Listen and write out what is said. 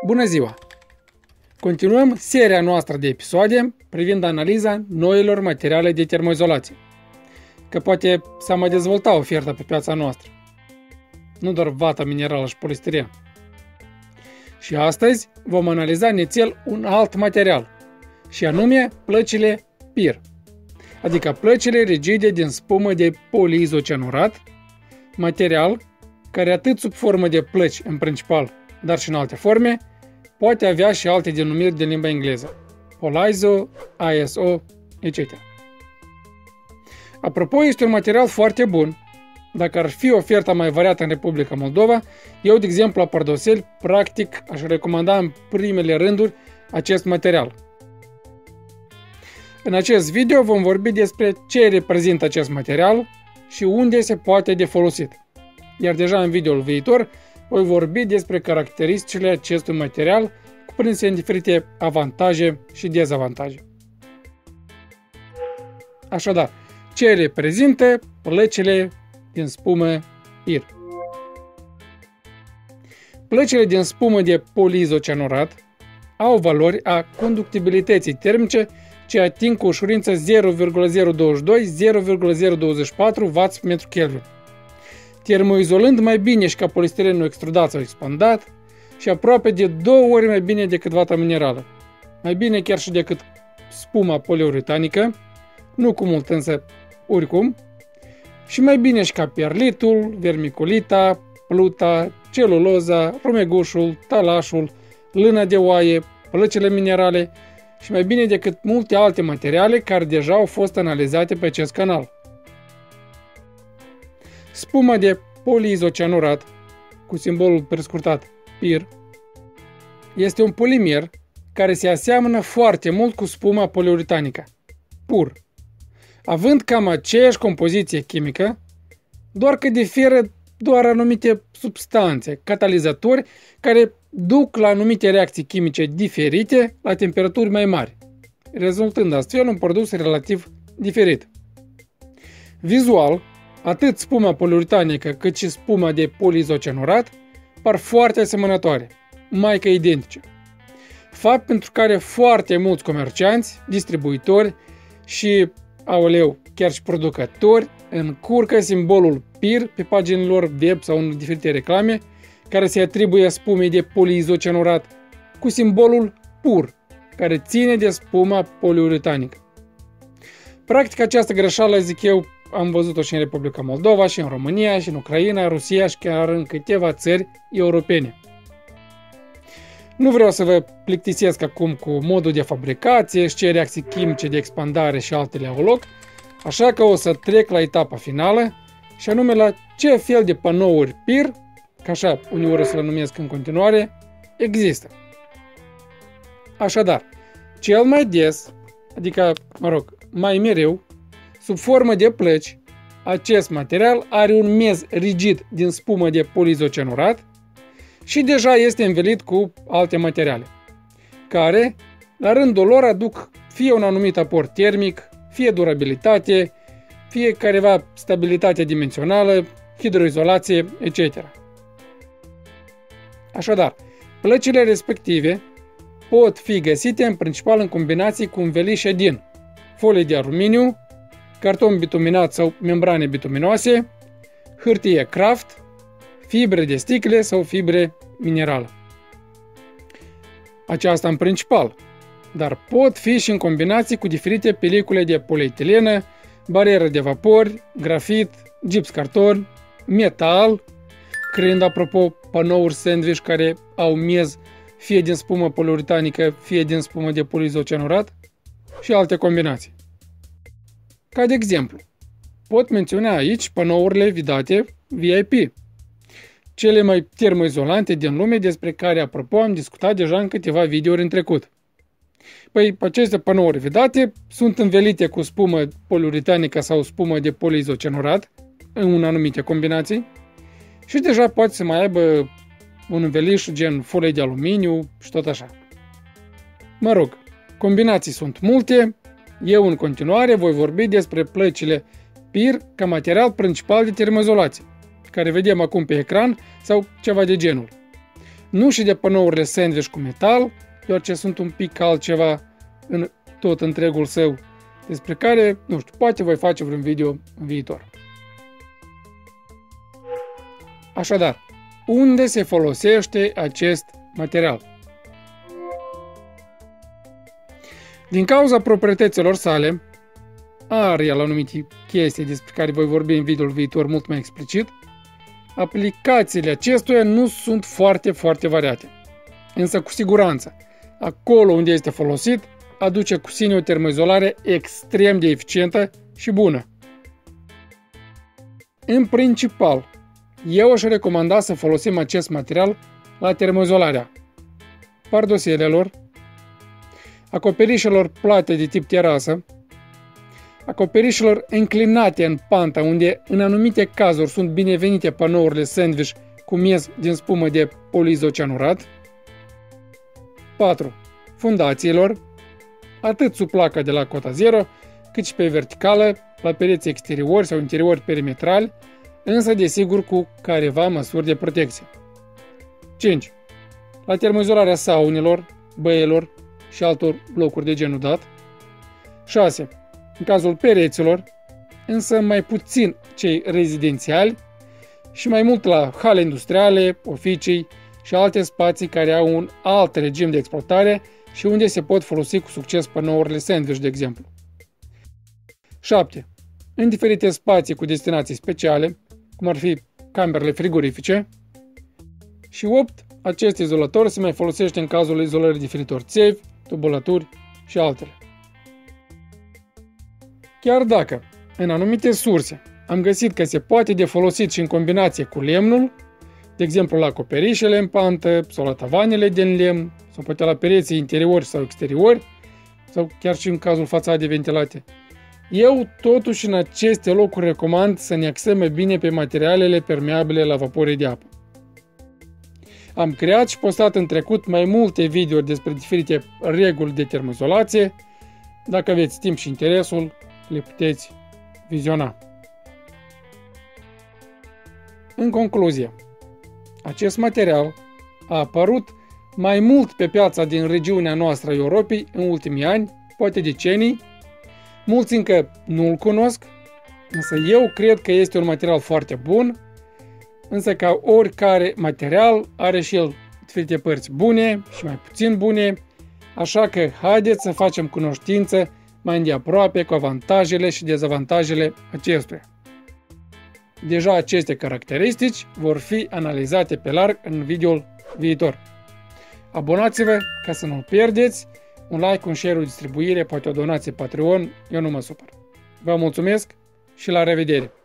Bună ziua! Continuăm seria noastră de episoade privind analiza noilor materiale de termoizolație, că poate s-a mai dezvoltat oferta pe piața noastră, nu doar vata minerală și polistiren. Și astăzi vom analiza nițel un alt material, și anume plăcile PIR, adică plăcile rigide din spumă de poliizocianurat, material care atât sub formă de plăci în principal, dar și în alte forme, poate avea și alte denumiri din limba engleză, Poliizo, ISO, etc. Apropo, este un material foarte bun. Dacă ar fi oferta mai variată în Republica Moldova, eu, de exemplu, la Pardoseli, practic aș recomanda în primele rânduri acest material. În acest video vom vorbi despre ce reprezintă acest material și unde se poate de folosit. Iar deja în videoul viitor voi vorbi despre caracteristicile acestui material cuprinse în diferite avantaje și dezavantaje. Așadar, ce reprezintă plăcile din spumă PIR? Plăcile din spumă de poliizocianurat au valori a conductibilității termice ce ating cu ușurință 0,022-0,024 W/m3, termoizolând mai bine și ca polistirenul extrudat sau expandat și aproape de 2 ori mai bine decât vata minerală, mai bine chiar și decât spuma poliuretanică, nu cu mult însă oricum, și mai bine și ca perlitul, vermiculita, pluta, celuloza, rumegușul, talașul, lână de oaie, plăcile minerale și mai bine decât multe alte materiale care deja au fost analizate pe acest canal. Spuma de poliizocianurat, cu simbolul prescurtat PIR, este un polimer care se aseamănă foarte mult cu spuma poliuretanică, PUR, având cam aceeași compoziție chimică, doar că diferă doar anumite substanțe, catalizatori, care duc la anumite reacții chimice diferite la temperaturi mai mari, rezultând astfel un produs relativ diferit. Vizual, atât spuma poliuretanică cât și spuma de poliizocianurat par foarte asemănătoare, mai că identice. Fapt pentru care foarte mulți comercianți, distribuitori și, chiar și producători încurcă simbolul PIR pe paginile lor web sau în diferite reclame care se atribuie spumei de poliizocianurat cu simbolul PUR, care ține de spuma poliuretanică. Practic această greșeală, zic eu, am văzut-o și în Republica Moldova, și în România, și în Ucraina, Rusia și chiar în câteva țări europene. Nu vreau să vă plictisesc acum cu modul de fabricație și ce reacții chimice de expandare și altele au loc, așa că o să trec la etapa finală și anume la ce fel de panouri PIR, ca așa uneori să le numesc în continuare, există. Așadar, cel mai des, adică, mai mereu, sub formă de plăci, acest material are un mez rigid din spumă de poliizocianurat și deja este învelit cu alte materiale, care, la rândul lor, aduc fie un anumit aport termic, fie durabilitate, fie careva stabilitate dimensională, hidroizolație, etc. Așadar, plăcile respective pot fi găsite în principal în combinații cu învelișe din folie de aluminiu, carton bituminat sau membrane bituminoase, hârtie craft, fibre de sticle sau fibre minerală. Aceasta în principal, dar pot fi și în combinații cu diferite pelicule de polietilenă, barieră de vapori, grafit, gips carton, metal, creând apropo panouri sandwich care au miez fie din spumă poliuretanică, fie din spumă de poliizocianurat și alte combinații. Ca de exemplu, pot menționa aici panourile vidate VIP, cele mai termoizolante din lume despre care, apropo, am discutat deja în câteva videouri în trecut. Păi, aceste panouri vidate sunt învelite cu spumă poliuretanică sau spumă de poliizocianurat în anumite combinații și deja poate să mai aibă un înveliș gen folie de aluminiu și tot așa. Combinații sunt multe. Eu în continuare voi vorbi despre plăcile PIR ca material principal de termoizolație, care vedem acum pe ecran sau ceva de genul. Nu și de panourile sandwich cu metal, deoarece sunt un pic altceva în tot întregul său, despre care, nu știu, poate voi face vreun video în viitor. Așadar, unde se folosește acest material? Din cauza proprietăților sale, are el anumite chestii despre care voi vorbi în videoul viitor mult mai explicit, aplicațiile acestuia nu sunt foarte variate. Însă, cu siguranță, acolo unde este folosit, aduce cu sine o termoizolare extrem de eficientă și bună. În principal, eu aș recomanda să folosim acest material la termoizolarea pardosielelor, acoperișelor plate de tip terasă, acoperișelor înclinate în panta, unde în anumite cazuri sunt binevenite panourile sandwich cu miez din spumă de poliizocianurat. 4. Fundațiilor, atât sub placa de la cota 0, cât și pe verticală, la pereți exteriori sau interiori perimetrali, însă desigur cu careva măsuri de protecție. 5. La termoizolarea saunelor, băielor și altor locuri de genul dat. 6. În cazul pereților, însă mai puțin cei rezidențiali și mai mult la hale industriale, oficii și alte spații care au un alt regim de exploatare și unde se pot folosi cu succes panourile sandwich, de exemplu. 7. În diferite spații cu destinații speciale, cum ar fi camerele frigorifice. Și 8. Acest izolator se mai folosește în cazul izolării diferitor țevi, tubulaturi și altele. Chiar dacă, în anumite surse, am găsit că se poate de folosit și în combinație cu lemnul, de exemplu la acoperișele în pantă sau la tavanele din lemn, sau poate la pereții interiori sau exteriori, sau chiar și în cazul fațadei ventilate, eu totuși în aceste locuri recomand să ne axăm mai bine pe materialele permeabile la vapore de apă. Am creat și postat în trecut mai multe videouri despre diferite reguli de termoizolație. Dacă aveți timp și interesul, le puteți viziona. În concluzie, acest material a apărut mai mult pe piața din regiunea noastră a Europei în ultimii ani, poate decenii. Mulți încă nu-l cunosc, însă eu cred că este un material foarte bun, însă ca oricare material are și el diferite părți bune și mai puțin bune, așa că haideți să facem cunoștință mai îndeaproape cu avantajele și dezavantajele acestuia. Deja aceste caracteristici vor fi analizate pe larg în videoul viitor. Abonați-vă ca să nu pierdeți, un like, un share, o distribuire, poate o donație Patreon, eu nu mă supăr. Vă mulțumesc și la revedere!